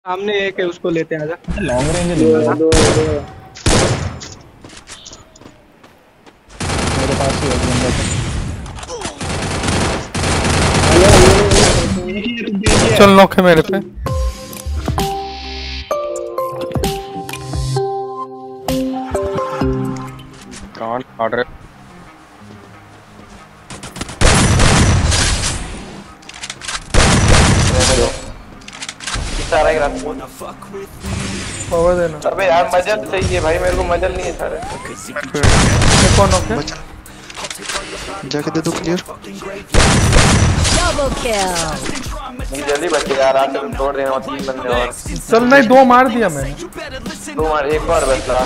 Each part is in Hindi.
सामने एक है, उसको लेते हैं। आजा लॉन्ग रेंज दो मेरे पास ही है बंदा। चल नॉक है मेरे पे। कौन ऑर्डर सारा ग्राफ पावर देना। अबे यार मजल चाहिए भाई, मेरे को मजल नहीं है सारे। कौन नॉक है? जाके दे दो क्लियर। Double kill. नहीं जल्दी बचे यार, आके तोड़ देना। 3 बंदे और। चल नहीं, 2 मार दिया मैंने। 2 मार, एक और बच रहा।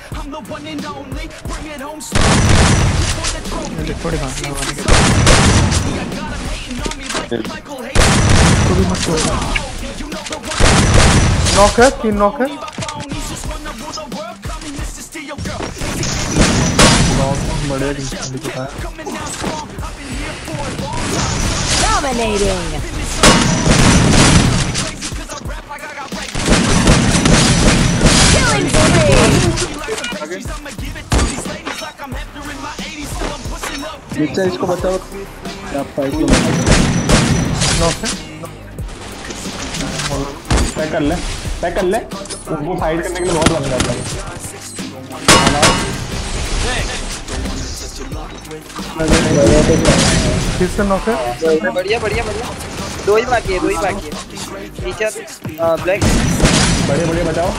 थोड़ी बात नॉक है, 3 नॉक है। बढ़िया Dominating. Killing spree. इसको बचाओ। नॉक है। पैक कर ले, पैक कर ले। वो फाइट करने के लिए बहुत बन जाता है। फिर से नॉक है। बढ़िया बढ़िया बढ़िया। 2 ही बाकी है, 2 ही बाकी है। टीचर ब्लैक बढ़िया बचाओ।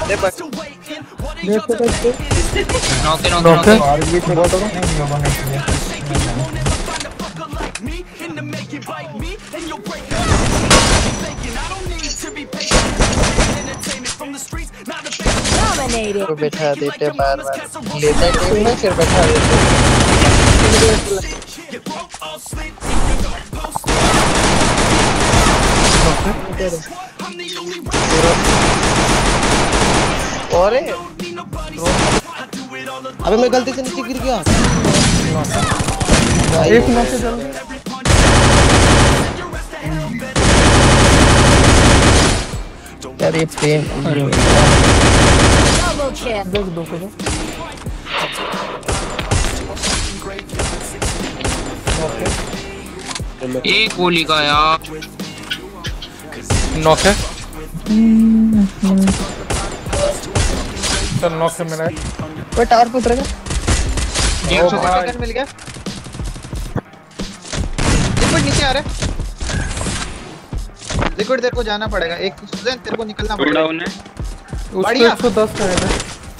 नॉक है। Dominating. को बैठा देते बार-बार। लेता टीम में फिर बैठा देते। और अबे मैं गलती से नीचे गिर गया। एक नॉक है। चल यार ये पेन। Double kill. देख 2 को दो। एक गोली का यार। नॉक है। चल नॉक है मेरा। कोई टावर पे उतरेगा। 100 मिल गया। लिक्विड नीचे आ रहा है। लिक्विड तेरे को जाना पड़ेगा। एक सुजन तेरे को निकलना पड़ेगा। डाउन है। उसको 110 का है।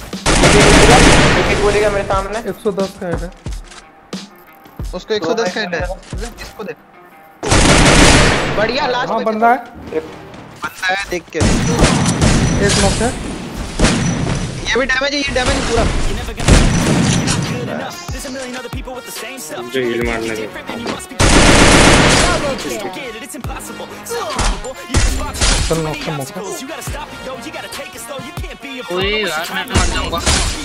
एक गोली का मेरे सामने। 110 का है। उसको 110 का है। इसको दे। बढ़िया लास्ट हां बंदा है। बंदा है देख के। एक नॉक है। ये भी डैमेज है, ये डैमेज पूरा। जो हील मारने के। Double kill. चल नॉक का मौका। ओए यार मैं मर जाऊंगा।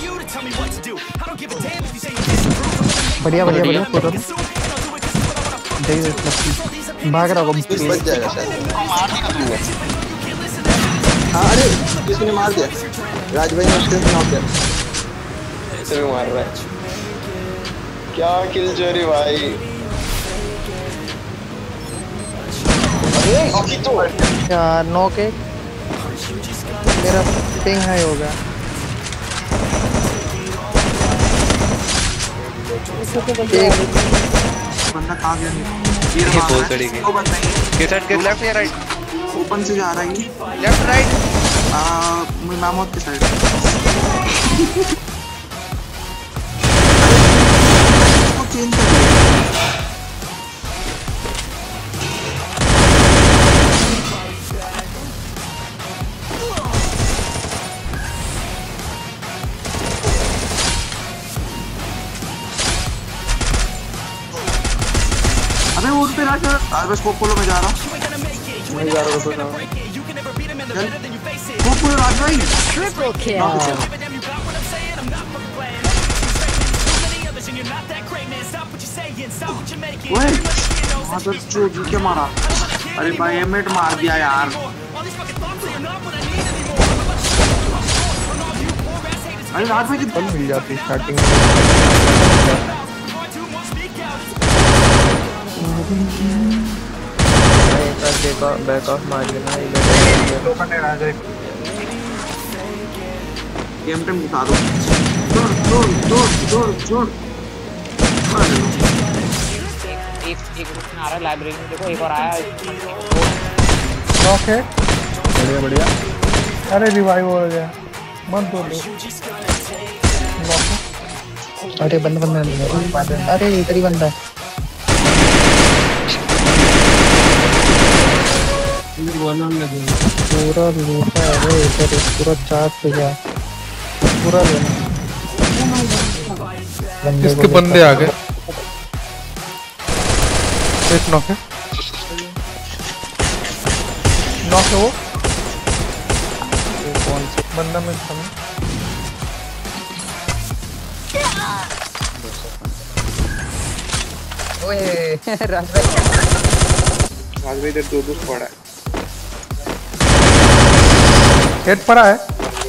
बढ़िया पूरा। भाग रहा हूँ। बच जाएगा शायद। हाँ अरे किसने मार दिया? राज भाई ने उसके मार दिया। ऐसे मार रहा है। क्या किल चोरी भाई। अरे तो यार नॉक है। मेरा पिंग हाई हो गया। बंदा कहाँ गया? ये बहुत बड़ी है। किस साइड के लेफ्ट या राइट? ओपन से जा रहा है। Left right. मामूद के साइड। चेंज कर अबे वो पे राज बस पोलो में जा रहा हूँ। मैं जा रहा हूँ। पोलो राज भाई। Triple kill. ओए क्या मारा? अरे भाई एमेट मार दिया यार। अरे रात में बल मिल जाती स्टार्टिंग में। बैक ऑफ मार लेना गेम टाइम बता दो। छोड़ एक ग्रुप में आ रहा है लाइब्रेरी में, देखो एक और आया। नॉक है। बढ़िया बढ़िया। अरे रिवाइव हो गया, मन तो लो। नॉक है। अरे बंदा अरे इधर ही बंदा है। पूरा लूटा है इधर, पूरा चार्ज हो गया पूरा लेना। इसके बंदे आ गए। एक नॉक है। नॉक है वो कौन से बंदा में सामने। ओए राज भाई इधर दो स्क्वाड है। हेड पड़ा है।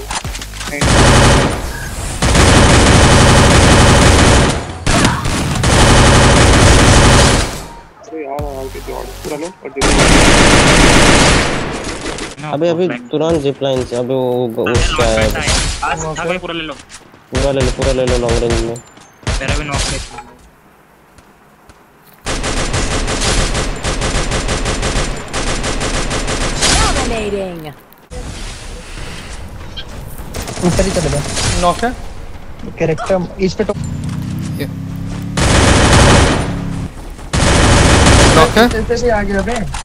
अभी तुरंत जिप लाइन से अभी वो उसका है। पूरा ले लो, पूरा ले लो लॉन्ग रेंज में। मेरा भी नॉक है। Dominating. ऊपर ही चले गए। नॉक है। कैरेक्टर इस पे तो नॉक है। से भी आ गया बे।